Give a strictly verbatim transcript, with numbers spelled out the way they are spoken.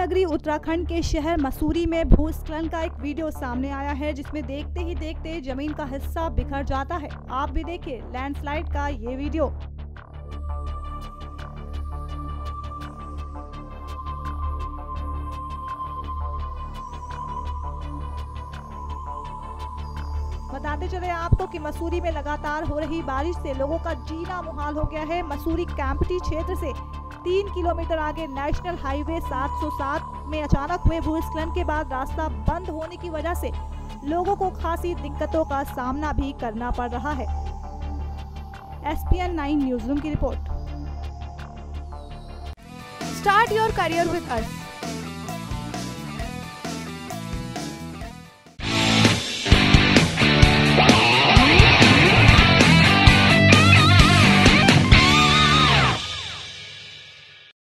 नगरी उत्तराखंड के शहर मसूरी में भूस्खलन का एक वीडियो सामने आया है, जिसमें देखते ही देखते जमीन का हिस्सा बिखर जाता है। आप भी देखिए लैंडस्लाइड का ये वीडियो। बताते चले आपको कि मसूरी में लगातार हो रही बारिश से लोगों का जीना मुहाल हो गया है। मसूरी कैंपटी क्षेत्र से तीन किलोमीटर आगे नेशनल हाईवे सात सौ सात में अचानक हुए भूस्खलन के बाद रास्ता बंद होने की वजह से लोगों को खासी दिक्कतों का सामना भी करना पड़ रहा है। S P N nine news room की रिपोर्ट। Start your career with us.